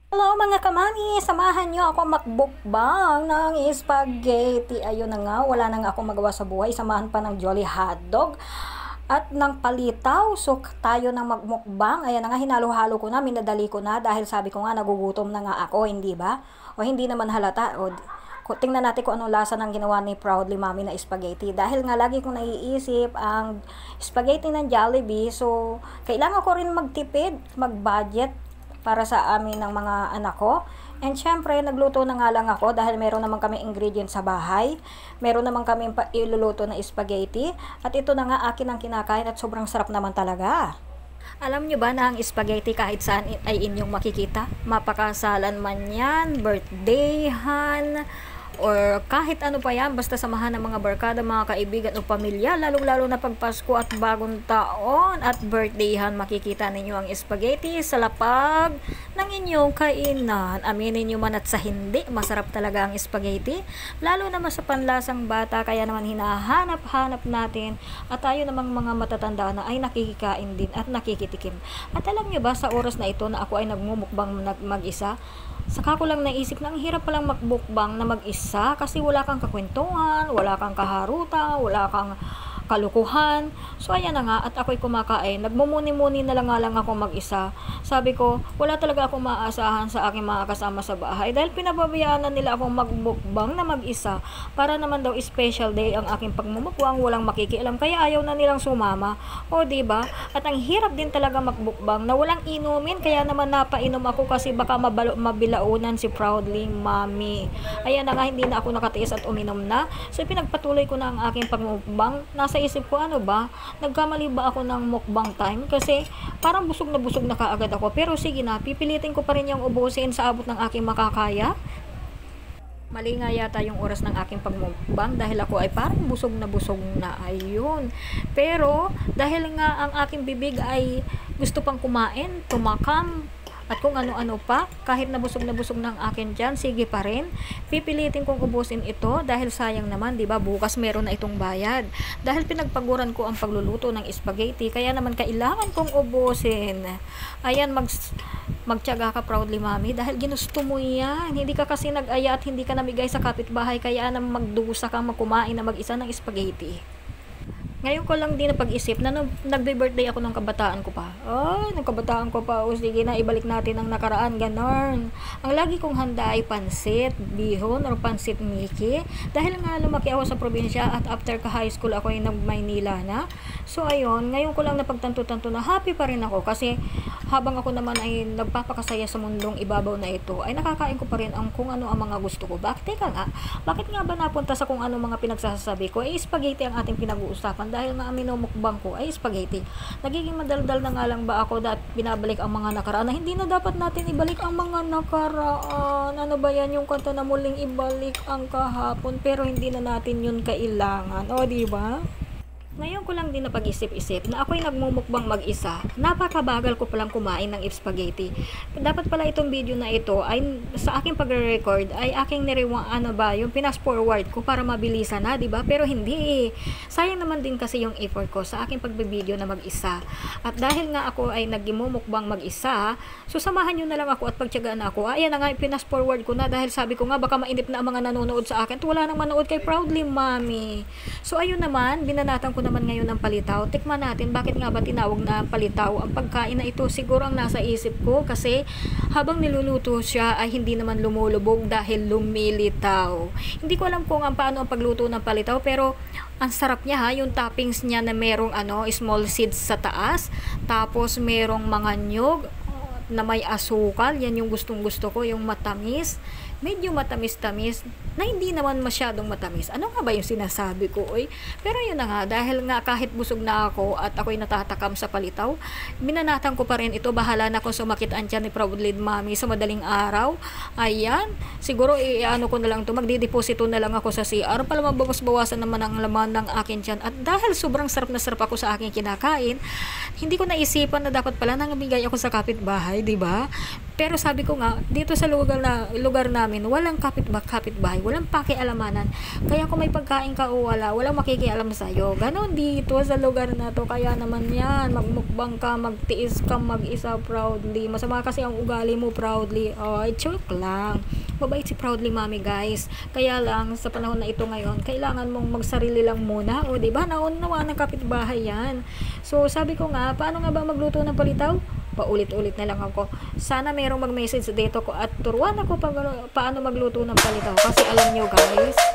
Hello mga kamami! Samahan nyo ako makbukbang ng spaghetti. Ayun na nga, wala na nga ako magawa sa buhay. Samahan pa ng Jolly Hotdog at ng palitaw. So tayo nang magmukbang. Ayan na nga, hinalo-halo ko na, minadali ko na dahil sabi ko nga nagugutom na nga ako, hindi ba? O hindi naman halata. Tingnan natin kung anong lasa ng ginawa ni Proudly Mommy na spaghetti. Dahil nga lagi kong naiisip ang spaghetti ng Jollibee. So kailangan ko rin magtipid, mag-budget para sa amin ng mga anak ko. And syempre, nagluto na nga lang ako dahil meron naman kami ingredients sa bahay. Meron naman kami iluluto na spaghetti. At ito na nga akin ang kinakain at sobrang sarap naman talaga. Alam nyo ba na ang spaghetti kahit saan ay inyong makikita? Mapakasalan man yan, birthdayhan, or kahit ano pa yan, basta samahan ng mga barkada, mga kaibigan o pamilya, lalong-lalo na pag Pasko at bagong taon at birthdayhan, makikita ninyo ang spaghetti sa lapag ng inyong kainan. Aminin nyo man at sa hindi, masarap talaga ang spaghetti, lalo naman sa panlasang bata, kaya naman hinahanap-hanap natin at tayo namang mga matatanda na ay nakikikain din at nakikitikim. At alam nyo ba, sa oras na ito na ako ay nagmumukbang mag-isa, saka ko lang naisip na ang hirap palang makbukbang na mag-isa kasi wala kang kakwentuhan, wala kang kaharuta, wala kang kalukuhan. So ayan na nga, at ako'y kumakain. Nagmumuni-muni na lang ako mag-isa. Sabi ko, wala talaga akong maaasahan sa aking mga kasama sa bahay dahil pinababayaan na nila akong magbukbang na mag-isa para naman daw special day ang aking pagmumukbang, walang makikialam, kaya ayaw na nilang sumama. O diba? At ang hirap din talaga magbukbang na walang inumin, kaya naman napainom ako kasi baka mabilaunan si Proudly Mommy. Ayan na nga, hindi na ako nakatiis at uminom na. So pinagpatuloy ko na ang aking pagmumukbang. Nasa isip ko, ano ba, nagkamali ba ako ng mukbang time kasi parang busog na kaagad ako, pero sige na, pipilitin ko pa rin yung ubusin sa abot ng aking makakaya. Mali nga yata yung oras ng aking pagmukbang dahil ako ay parang busog na ayun, pero dahil nga ang aking bibig ay gusto pang kumain, tumakam at kung ano-ano pa, kahit na busog ng akin dyan, sige pa rin. Pipilitin kong ubusin ito dahil sayang naman, di ba? Bukas meron na itong bayad. Dahil pinagpaguran ko ang pagluluto ng spaghetti, kaya naman kailangan kong ubusin. Ayan, magtiyaga ka Proudly Mommy dahil ginusto mo yan. Hindi ka kasi nag-aya at hindi ka namigay sa kapitbahay, kaya naman magdusa kang magkumain na mag-isa ng spaghetti. Ngayon ko lang din napag-isip na nagbe-birthday ako ng kabataan ko pa. Ng kabataan ko pa. O sige na, ibalik natin ang nakaraan. Ganon. Ang lagi kong handa ay pansit, bihon, or pansit Mickey. Dahil nga lumaki ako sa probinsya at after ka-high school ako ay nag-Maynila na. So ayun, ngayon ko lang napagtanto-tanto na happy pa rin ako kasi habang ako naman ay nagpapakasaya sa mundong ibabaw na ito, ay nakakain ko pa rin ang kung ano ang mga gusto ko. Teka nga, bakit nga ba napunta sa kung ano mga pinagsasabi ko? Spaghetti ang ating pinag-uusapan dahil nga ang minumukbang ko ay spaghetti. Nagiging madaldal na nga lang ba ako at binabalik ang mga nakaraan na hindi na dapat natin ibalik ang mga nakaraan. Ano ba yan yung kanta na muling ibalik ang kahapon pero hindi na natin yun kailangan. O diba? Ngayon ko lang din napag-isip-isip na ako'y nagmumukbang mag-isa. Napakabagal ko palang kumain ng spaghetti. Dapat pala itong video na ito ay sa aking pagre-record ay aking yung pinas forward ko para mabilisan na, 'di ba? Pero hindi. Sayang naman din kasi yung effort ko sa aking pagbe-video na mag-isa. At dahil nga ako ay nagmumukbang mag-isa, so samahan niyo na lang ako at pagtiyagaan ako. Ayan na nga, pinas forward ko na dahil sabi ko nga baka mainip na ang mga nanonood sa akin. At wala nang manood kay Proudly Mommy. So ayun naman, binanatan ko naman ngayon ng palitaw. Tikman natin bakit nga ba tinawag na palitaw ang pagkain na ito. Siguro ang nasa isip ko kasi habang niluluto siya ay hindi naman lumulubog dahil lumilitaw. Hindi ko alam kung paano ang pagluto ng palitaw pero ang sarap niya ha, yung toppings niya na merong small seeds sa taas, tapos merong mga nyog na may asukal, yan yung gustong gusto ko, yung matamis, medyo matamis-tamis, na hindi naman masyadong matamis. Ano nga ba yung sinasabi ko, oy? Pero yun na nga, dahil nga kahit busog na ako at ako'y natatakam sa palitaw, binanatan ko pa rin ito, bahala na kung sumakit ang tiyan ni Proudly Mommy sa madaling araw. Ayan, siguro ko na lang to, magdideposito na lang ako sa CR para mabawas-bawasan naman ang laman ng akin tiyan. At dahil sobrang sarap na sarap ako sa aking kinakain, hindi ko naisipan na dapat pala nangabigay ako sa kapitbahay. kapitbahay, 'di ba? Pero sabi ko nga, dito sa lugar namin, walang kapitbahay, walang pakialamanan. Kaya kung may pagkain ka o wala, walang makikialam sa'yo. Ganon dito sa lugar na to. Kaya naman yan, magmukbang ka, magtiis ka mag-isa proudly. Masama kasi ang ugali mo proudly. Ay, joke lang. Mabait si Proudly Mami, guys. Kaya lang, sa panahon na ito ngayon, kailangan mong magsarili lang muna. O, diba? Naunawa ng kapitbahay yan. So, sabi ko nga, paano nga ba magluto ng palitaw? Paulit-ulit na lang ako. Sana mayroong mag-message dito ko at turuan ako paano magluto ng palitaw. Kasi alam nyo, guys,